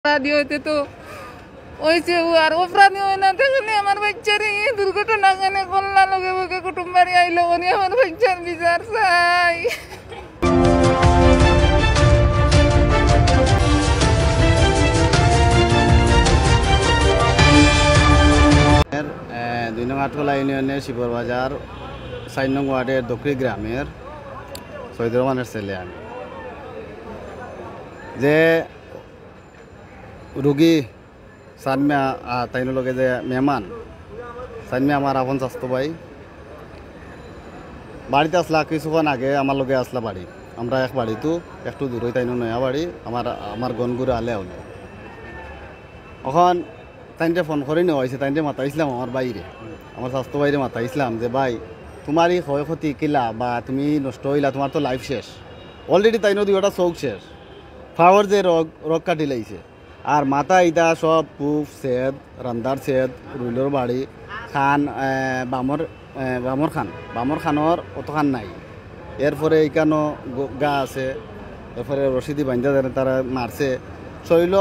অপরাধী হইতে তো হয়েছে আর অপরাধী হয় না দেখলে আমার বাচ্চার এই দুর্ঘটনা কেন কল্যাণ লগে বকে কুটুম বাড়ি আইলো উনি আমার বাচ্চার বিচার চাই। দুই নং আটকলা ইউনিয়নের শিবর বাজার 4 নং ওয়ার্ডের দক্ষিণ গ্রামের সৈয়দ রহমানের ছেলে আমি। যে রুগী সানমিয়া তাইনের লগে যে মেহমান সানমিয়া আমার আপন স্বাস্থ্য ভাই বাড়িতে আসলা কিছুক্ষণ আগে আমার লগে আসলা বাড়ি। আমরা এক বাড়ি তো একটু দূরই তাইনো নয়া বাড়ি আমার গনগুড়ে আলে হলো। এখন তাইনটা ফোন করে নেওয়া হয়েছে, তাইনটা মাতাইছিলাম আমার বাইরে, আমার স্বাস্থ্য বাইরে মাতাইছিলাম যে ভাই তোমারই ক্ষয়ক্ষতি কিলা বা তুমি নষ্ট হইলা, তোমার তো লাইফ শেষ অলরেডি। তাইনো দুইটা চৌক শেষ, ফাওয়ার যে রোগ কাটি লাইছে আর মাথা ইটা সব পুফ সেদ রান্দার সেদ রুইলর বাড়ি খান বামর খানর অতখান নাই। এরপরে এইখানো গা আছে, এরপরে রশিদি বান্ধা তারা মারছে। শৈল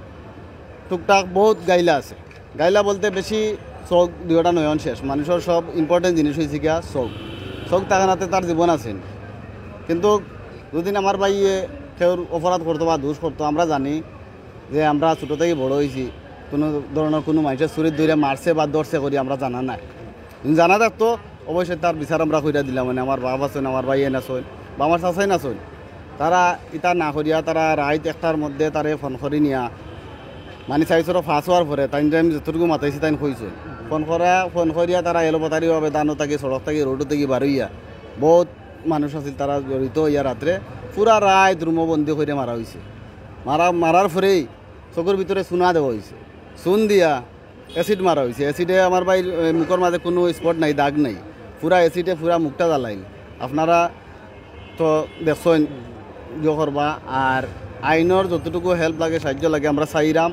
টুকটাক বহুত গাইলা আছে, গাইলা বলতে বেশি চোখ দুইটা নয়ন শেষ। মানুষের সব ইম্পর্টেন্ট জিনিস হয়েছে গিয়া চোখ তাকানাতে তার জীবন আছেন। কিন্তু দুদিন আমার ভাইয়ে কেউ অপরাধ করতো বা দোষ করতো, আমরা জানি যে আমরা ছোটো থেকে বড় হয়েছি, কোনো ধরনের কোনো মানুষের চুরির ধরে মারছে বা ধরছে করি আমরা জানা নাই। জানা থাকতো অবশ্যই তার বিচার আমরা কইরা দিলাম। মানে আমার বাবা আছেন, আমার ভাইয়ে নাচন বা আমার চাচাই নাচন, তারা ইটা না করিয়া তারা রাইত একটার মধ্যে তারে ফোন করি নিয়া মানে চাইছর ফাঁস হওয়ার পরে তাই আমি যতটুকু মাতাইছি তাই কইছো ফোন করিয়া তারা এলোপাতারিভাবে দানো থাকি সড়ক থাকি রোডও থাকি বারইয়া বহুত মানুষ আছিল তারা জড়িত ইয়া রাত্রে পুরা রাত রুমবন্দি করে মারা হয়েছে। মারার পরেই চকুর ভিতরে চুনা দেওয়া হয়েছে, চুন দিয়া অ্যাসিড মারা হয়েছে। অ্যাসিডে আমার ভাই মুখের মাঝে কোনো স্পট নাই, দাগ নাই, পুরা অ্যাসিডে পুরা মুখটা জ্বালাইল। আপনারা তো দেখছেন ইয়ে করবা। আর আইনের যতটুকু হেল্প লাগে সাহায্য লাগে আমরা চাইরাম,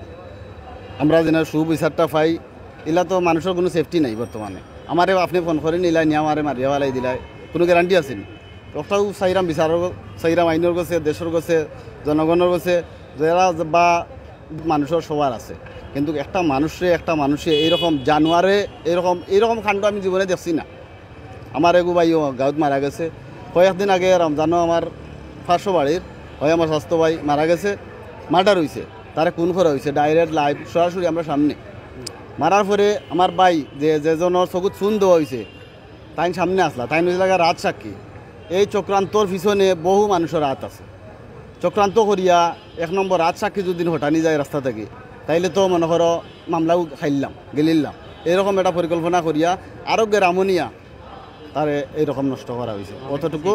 আমরা যেন সুবিচারটা পাই। এলা তো মানুষের কোনো সেফটি নাই বর্তমানে। আমারে আপনি ফোন করে নিলাই নিয়ে আমারে মারিয়া ফেলাই দিলাই, কোনো গ্যারান্টি আছে নি? ওটাও চাইরাম বিচারের চাইরাম, আইনের কাছে, দেশের কাছে, জনগণের কাছে, যারা বা মানুষের সবার আছে। কিন্তু একটা মানুষে এইরকম জানুয়ারে এইরকম কাণ্ড আমি জীবনে দেখছি না। আমার এগু ভাইও গাঁত মারা গেছে কয়েকদিন আগে, রমজানও আমার 500 বাড়ির হয় আমার স্বাস্থ্য ভাই মারা গেছে, মার্ডার হয়েছে। তারা খুন করা হয়েছে ডাইরেক্ট লাইভ সরাসরি আমরা সামনে। মারার পরে আমার ভাই যেজনের চকুত চুন দেওয়া হয়েছে তাই সামনে আসলা, তাই হয়েছে লাগে রাত সাক্ষী। এই চক্রান্তর পিছনে বহু মানুষের হাত আছে। চক্রান্ত করিয়া 1 নম্বর রাত সাক্ষী যদি হটানি যায় রাস্তা থেকে, তাইলে তো মনে করো মামলাও খাইলাম গেলিলাম। এরকম একটা পরিকল্পনা করিয়া আরো গ্রামনিয়া তারে এইরকম নষ্ট করা হয়েছে। অতটুকু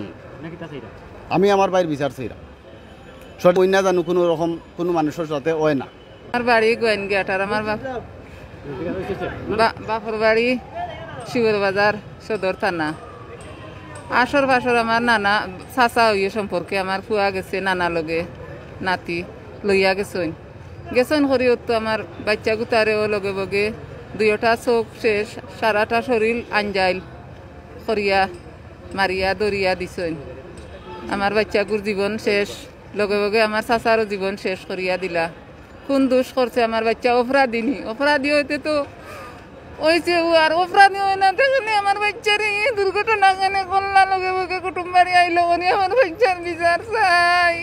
আমি আমার ভাইয়ের বিচার চাইলাম। সব ওই না জানো কোনো রকম কোনো মানুষের সাথে হয় না। আমার বাড়ি গোয়েনঘাট আর আমার বাপর বাড়ি শিবর বাজার সদর থানা। আসর ফাসর আমার নানা চাচা হইয়ে সম্পর্কে আমার ফুয়া গেছে, নানা লগে নাতি লইয়া গেছেন করিও তো আমার বাচ্চা গুতারেও লগে বগে দুইটা চোখ শেষ, সারাটা শরীর আঞ্জাইল করিয়া মারিয়া দরিয়া দিছেন। আমার বাচ্চাগুর জীবন শেষ, লগে বগে আমার চাচারও জীবন শেষ করিয়া দিলা। কোন দোষ করছে আমার বাচ্চা? অপরাধী হইতে তো হয়েছে আর অপরাধী হয় না দেখলে আমার বাচ্চার এই দুর্ঘটনা কেন কল্যাণ লগে বকে কুটুম বাড়ি আইলো উনি আমার বাচ্চার বিচার চাই।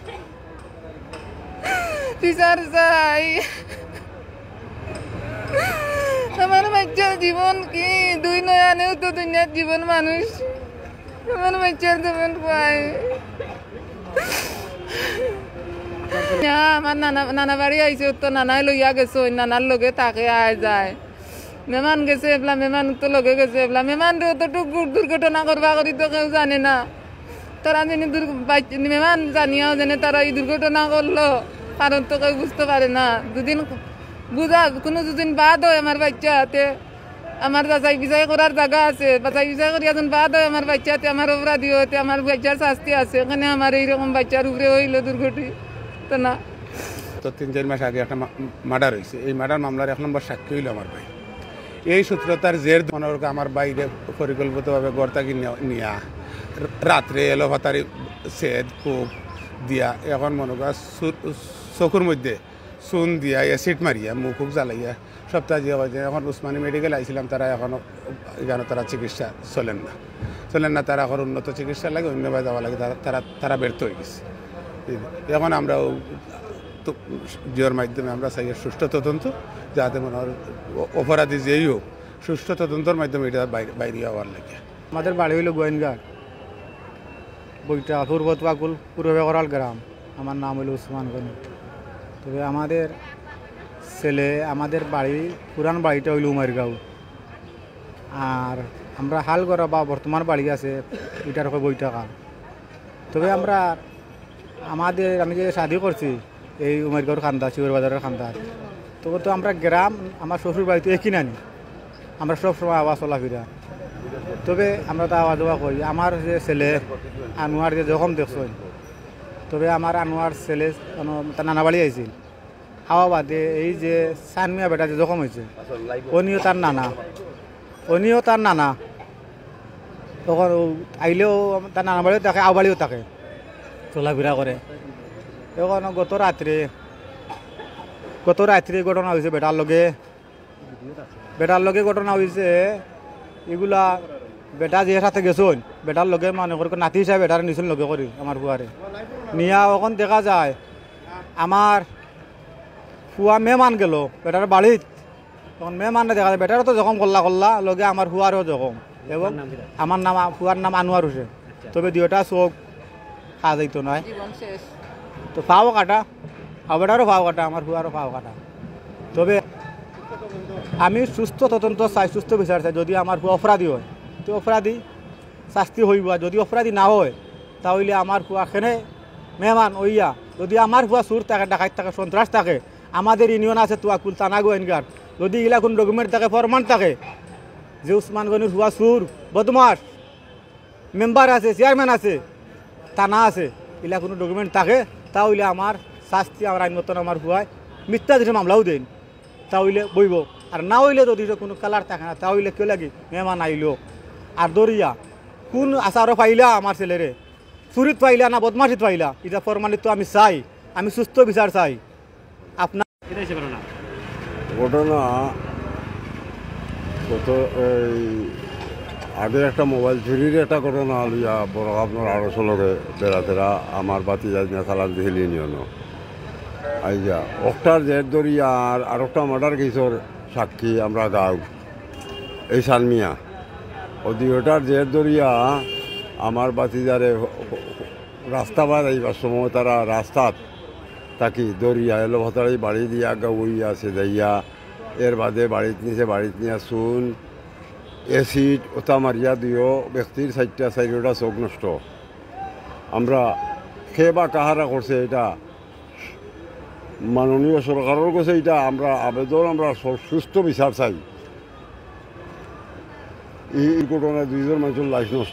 আমার বাচ্চার জীবন কি দুই নয়ানেও তো দুনিয়ার জীবন মানুষ, আমার বাচ্চার জীবন পায়। আমার নানা বাড়ি আইছে তো নানাই লইয়া গেছে, নানার লগে তাকে আয় যায়। মেহমান গেছে এবলা, মেহমান তো লগে গেছে এবলা। মেহমান অতটুকু দুর্ঘটনা করবা করি তো কেউ জানে না। তারা যেন মেহমান জানিয়াও যেন তারা এই দুর্ঘটনা করলো, কারণ তো কেউ বুঝতে পারে না। দুদিন বাদ হয় আমার বাচ্চা হাতে, আমার যাচাই বিচাই করার জায়গা আছে, যাচাই বিচাই করিয়া যখন বাদ হয় আমার বাচ্চা হাতে, আমার অপরাধী হতে আমার বাচ্চার শাস্তি আছে। এখানে আমার এইরকম বাচ্চার উপরে হইল দুর্ঘটনা না। তো 3-4 মাস আগে একটা মার্ডার হয়েছে। এই মার্ডার মামলার 1 নম্বর সাক্ষী হইল আমার ভাই। এই সূত্রতার জের আমার বাইরে পরিকল্পিতভাবে গড়তাকি নিয়া রাত্রে এলোপাতারি সেদ কূপ দিয়া এখন মনে করা চকুর মধ্যে চুন দিয়া অ্যাসিড মারিয়া মুখ জ্বালাইয়া সপ্তাহ যে এখন উসমানী মেডিকেল আইছিলাম, তারা এখনও এখানে তারা চিকিৎসা চলেন না, তারা এখন উন্নত চিকিৎসা লাগে, অন্যভাবে যাওয়া লাগে, তারা ব্যর্থ হয়ে গেছে। এখন আমরা জিওর মাধ্যমে আমরা চাই সুষ্ঠু তদন্ত, যাতে মনে হয় অপরাধী যেই হোক সুষ্ঠু তদন্তের মাধ্যমে এটা বাইরে হওয়ার লাগে। আমাদের বাড়ি হইল গোয়েনঘাট, বইটা পূর্ব তোয়াকুল পূর্বে করাল গ্রাম। আমার নাম হইল উসমান গনি। তবে আমাদের ছেলে, আমাদের বাড়ি পুরান বাড়িটা হইল উমারগাঁও, আর আমরা হাল করা বা বর্তমান বাড়ি আছে এটার বইটাকা। তবে আমি যে শাদি করছি এই উমারগাঁওর খান্দা, শিবর বাজারের খান্দা। তবে তো আমরা গ্রাম, আমার শ্বশুর বাড়িতে একই নানি, আমরা সবসময় আওয়াজ চলাফেরা। তবে আমরা তো আওয়াজ দেওয়া করি। আমার যে ছেলে আনোয়ার যে জখম দেখছেন, তবে আমার আনোয়ার ছেলে তার নানা বাড়ি আইছিল হাওয়া বাদে, এই যে সানমিয়া বেটা যে জখম হয়েছে উনিও তার নানা, তখন আইলেও তার নানা বাড়িও থাকে, আও বাড়িও থাকে, চলাফেরা করে। তখন গত রাত্রে ঘটনা হয়েছে বেটার লগে ঘটনা হয়েছে। এগুলা বেটা যে সাথে গেছন, বেটার লগে মনে করি নাতি হিসাবে বেটার নিছুন লগে করি আমার ফুয়ারে নিয়া। ওখান দেখা যায় আমার ফুয়া মেহমান গেল বেটার বাড়িত, তখন মেহমানে দেখা যায় বেটারও তো জখম করলা লগে আমার ফুয়ারও জখম, এবং আমার নাম ফুয়ার নাম আনোয়ার হোসেন। তবে দুইটা চোখ খা যাইত নয়, তো পাও কাটা, বেটারও পাও কাটা, আমার ফুয়ারও পাও কাটা। তবে আমি সুস্থ তদন্ত চাই, সুস্থ বিচার চাই। যদি আমার অপরাধী হয় তো অপরাধী শাস্তি হইব, যদি অপরাধী না হয় তাহলে আমার ফুয়াখানে মেহমান ওইয়া, যদি আমার ফুয়া চুর থাকে, ডাকাত থাকে, সন্ত্রাস থাকে, আমাদের ইউনিয়ন আছে তোয়াকুল থানা গোয়েনঘাট, যদি এগুলা কোনো ডকুমেন্ট থাকে, ফরমান থাকে যে উসমান গনির ফুয়া চুর বদমাস, মেম্বার আছে, চেয়ারম্যান আছে, থানা আছে, এগুলা কোনো ডকুমেন্ট থাকে, তাহলে আমার শাস্তি, আমার আইন মতন আমার ফুয়ায় মিথ্যা দেশে মামলাও দেন, তাহলে বইব। আর না হইলে যদি কোনো কালার থাকে না, তাহলে কেউ লাগে মেহমান আইলো। আর দরিয়া কোন আচারও পাইলা আমার ছেলেরে, চুরিত পাইলা না বদমাশিত পাইলা, এটা ফরমালিত আমি চাই, আমি সুস্থ বিচার চাই। আপনার ঘটনা কত এই আগে একটা মোবাইল চুরির একটা ঘটনা লিয়া বড় আপনার আড়শো লগে বেড়াতেরা আমার বাতি যাই না চালান দিহিলি নিয়নো আইয়া অক্টার জের দরিয়া আর একটা মার্ডার কেসর সাক্ষী আমরা গাঁও এই সালমিয়া ও দুইটার জের দরিয়া আমার বাতিজারে রাস্তা বাদ আইবার সময় তারা রাস্তাত তাকি দরিয়া এলো ভতাড়ি বাড়ি দিয়া গাউই আছে যাইয়া এর বাদে বাড়িত নিয়া চুন এসিড ওটা মারিয়া দিও ব্যক্তির চারটা চোখ নষ্ট। আমরা সে বা কাহারা করছে এটা মাননীয় সরকারের কাছে এটা আমরা আবেদন, আমরা সুস্থ বিচার চাই। এই ঘটনায় দুইজন মানুষের লাইফ নষ্ট,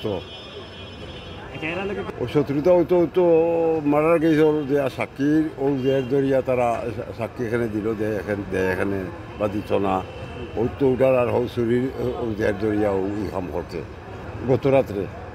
ও শত্রুতা তো মারার গেছর যে সাক্ষীর ও জের দরিয়া তারা সাক্ষী এখানে দিল যে এখানে বা দিত না, ওই তো ওটার আর হৌ চুরির ও জের দরিয়া ও কাম করছে গত রাত্রে।